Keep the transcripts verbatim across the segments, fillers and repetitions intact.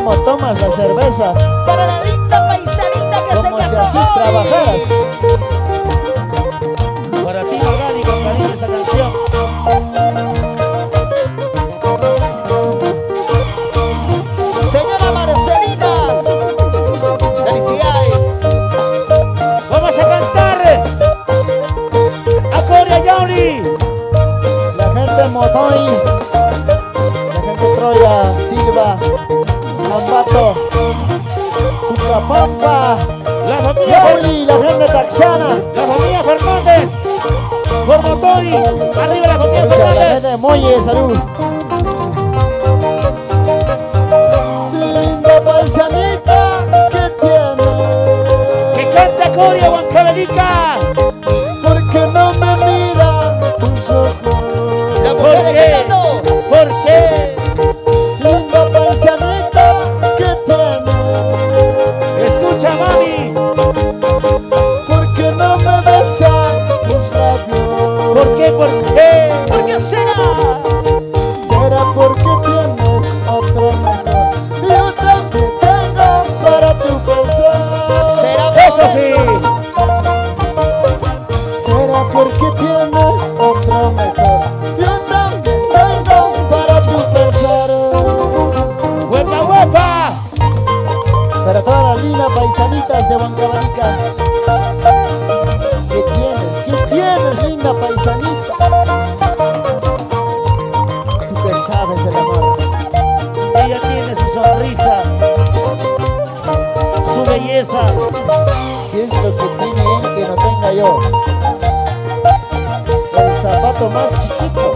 cómo tomas la cerveza. Para la linda paisanita que se Como si casó así hoy. trabajaras. Para ti, Magali, con cariño esta canción. Señora Marcelina, felicidades. Vamos a cantar a Corea Yoli. La gente Motoy, la gente Troya, Silva, Ambato, Cucapampa, La familia, Yauli, la gente Taxana. la familia Fernández. Por Motori. Arriba la familia Escucha, la Fernández. gente de Molle, salud. Linda paisanita que tiene, Que canta Corea Huancavelica. porque no me miran tus ojos. La ¿Por mujer de qué? Quevedo. ¿Por qué? Linda paisanita que tiene, Escucha, mami. porque no me besan tus labios. ¿Por qué? ¿Por qué? ¿Por qué será? Será porque tienes otro mejor. Yo también tengo para tu pesar. ¿Será por Eso sí. Será porque tienes otro mejor. Yo también tengo para tu pesar. ¡Huepa, huepa! Para todas las lindas paisanitas de Huancavelica. ¿Qué tienes? ¿Qué tienes, linda paisanita? Tú que sabes del amor. Ella tiene su sonrisa, su belleza. ¿Qué es lo que tiene él que no tenga yo? El zapato más chiquito.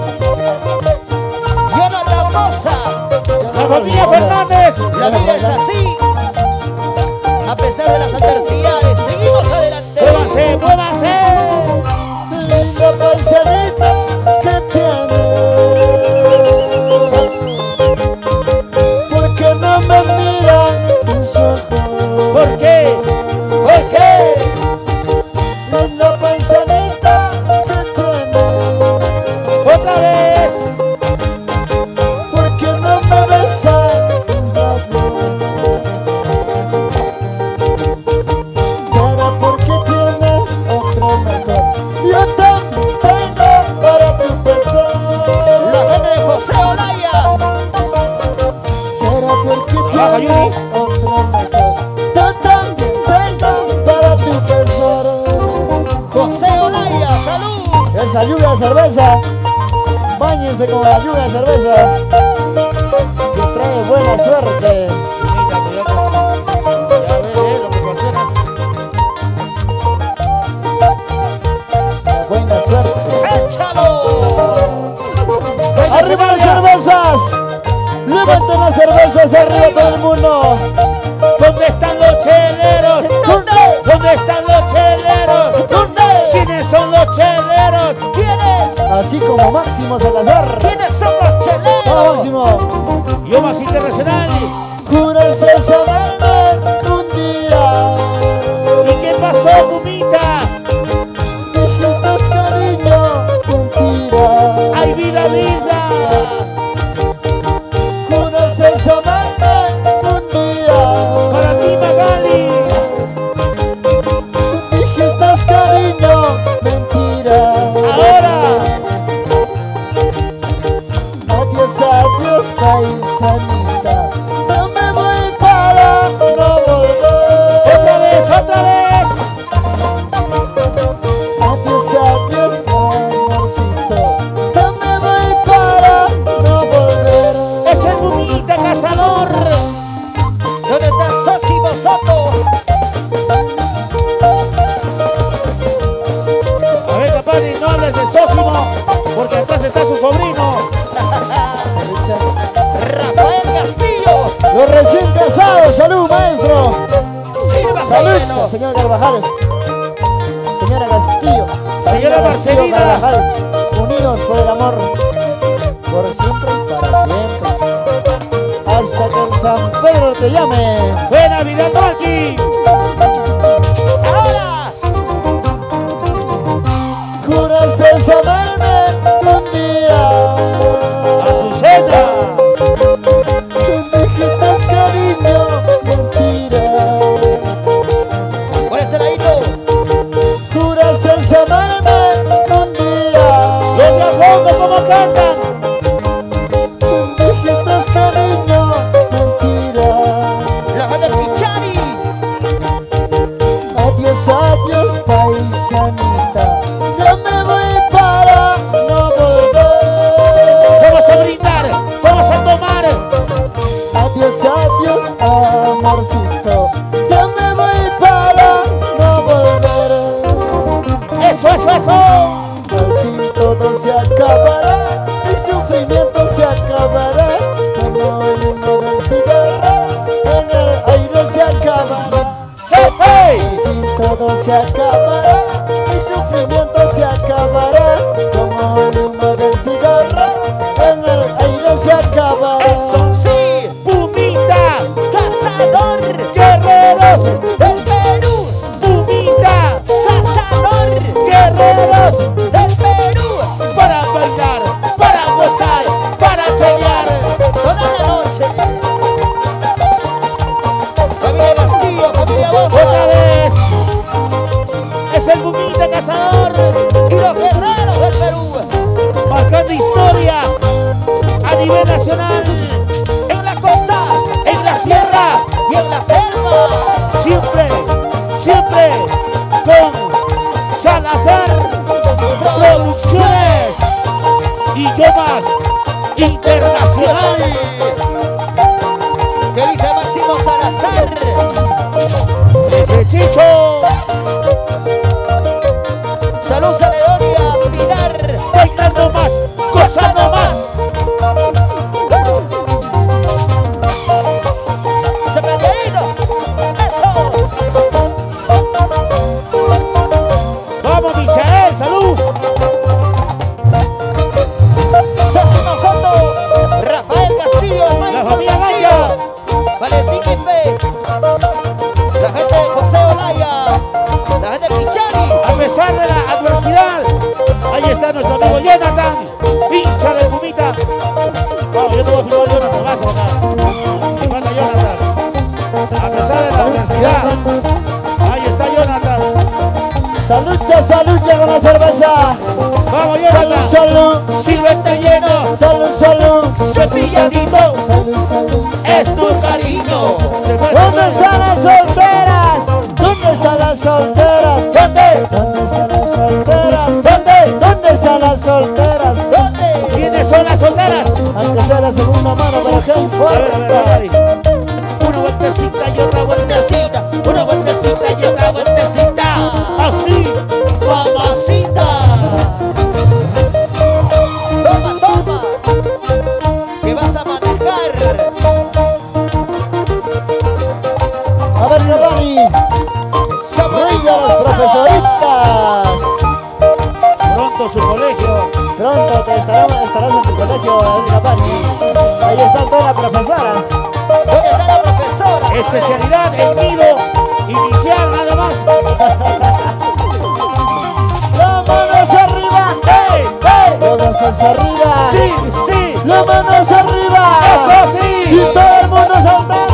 Llena la moza. La familia Fernández. La vida es así. A pesar de las adversidades, seguimos adelante. ¡Muévase, muévase! Linda paisanita que tiene, porque no me miran tus ojos. ¿Por qué? ¿Por qué? Linda paisanita que tiene, ¡Otra vez! porque no me besan tus labios. Será porque tienes otro mejor. Yo también tengo para tu pesar. La gente de José Olaya. Será porque Abajo, tienes otro mejor. Yo también tengo para tu pesar. José Olaya, salud. Esa lluvia de cerveza, báñense con la lluvia de cerveza, que trae buena suerte. Chinita, cuidado. Ya ves, eh, lo que proporcionas. Buena suerte. ¡Échalo! ¡Arriba las cervezas! ¡Levanten las cervezas arriba todo el mundo! ¿Dónde están los cheleros? ¿Dónde? ¿Dónde están los cheleros? ¿Dónde? ¿Quiénes son los cheleros? ¿Quiénes? Así como Máximo Salazar. ¿Quiénes son los ¡Vamos, cheleros? Máximo! Yo más internacional. Júrese saberme un día. ¿Y qué pasó, Pumita? Dijiste cariño, mentira. ¡Ay, vida, vida! Júrese saberme un día. Para ti, Magali. Dijiste cariño, mentira. Ahora. Adiós, adiós, paisanita. No me voy para no volver. ¡Otra vez, otra vez! Adiós, adiós, amorcito. No me voy para no volver. ¡Ese Pumita cazador! ¿Dónde está Sosimo Soto? A ver, Capani, no hables de Sósimo, porque atrás está su sobrino. Rafael Castillo. Los recién casados, salud, maestro. Silva Salud, Sereno. señor Carvajal. Señora Castillo. Señora Familia Castillo, Marcelina. Carvajal. Unidos por el amor. Por siempre y para siempre. Hasta que el San Pedro te llame. ¡Buena vida, Marqui! Ahora. Juraste saberme un día. ¡Azucena! Tú dijiste que cantan? Dijiste cariño, mentira. La gente Pichari. Adiós, adiós, paisanita. Ya me voy para no volver. Vamos a brindar, vamos a tomar. Adiós, adiós, amorcito. Ya me voy para no volver. Eso, eso, eso. Al fin todo se acabará, mi sufrimiento se acabará, como el humo del cigarro, en el aire se acabará. ¡Hey, hey! Al fin todo se acabará, mi sufrimiento se acabará, como el humo del cigarro, en el aire se acabará. Eso sí. Pumita, Cazador guerreros, del Perú. Pumita, Cazador guerreros, del Perú. para bailar, para gozar, para pelear. Toda la noche. Familia Castillo, familia Otra Bosa. vez, es el Pumita cazador, Y los guerreros del Perú. marcando historia a nivel nacional, En la costa, en la sierra, y en la selva. siempre, siempre con Salazar Producciones y yo más internacional. ¿Qué dice Máximo Salazar? Ese Chicho, Salud Saledonia, Pinar. bailando más, gozando más. Cepelleíno. Eso. Vamos, Michael, salud. Sosimo Soto. Rafael Castillo. La familia Maya, Valentín Quispe. La gente de José Olaya. La gente de Pichari. a pesar de la adversidad, ahí está nuestro amigo Jonathan, hincha de Pumita. Vamos, yo te voy a filmar Jonathan, vas acá. Me falta Jonathan. A pesar de la adversidad, ahí está Jonathan. Salucha, salucha con la cerveza. Vamos, Salud, Jonathan. salud, Sírvete lleno, salud, salud, cepilladito, salud, salud. es tu cariño. ¿Dónde están las solteras? ¿Dónde están las solteras? ¿Dónde? ¿Dónde están las solteras? ¿Dónde? ¿Dónde están las solteras? ¿Dónde? ¿Quiénes son las solteras? Aunque sea la segunda mano, pero qué A ver, a ver, a importa. ver. Una vueltecita y otra vueltecita, una vueltecita y otra vueltecita. Así, Mamacita. Toma, toma. Que vas a manejar. A ver, Giovanni, rey de las profesoritas. pronto su colegio. Pronto te estarás, estarás en tu colegio, Giovanni. Ahí están todas las profesoras. ¿Dónde está la profesora? Especialidad en nido inicial nada más. ¡Las manos arriba! ¡Hey, hey! ¡Todas hacia arriba! ¡Sí, sí! ¡Las manos arriba! ¡Eso sí! ¡Y todo el mundo saltando!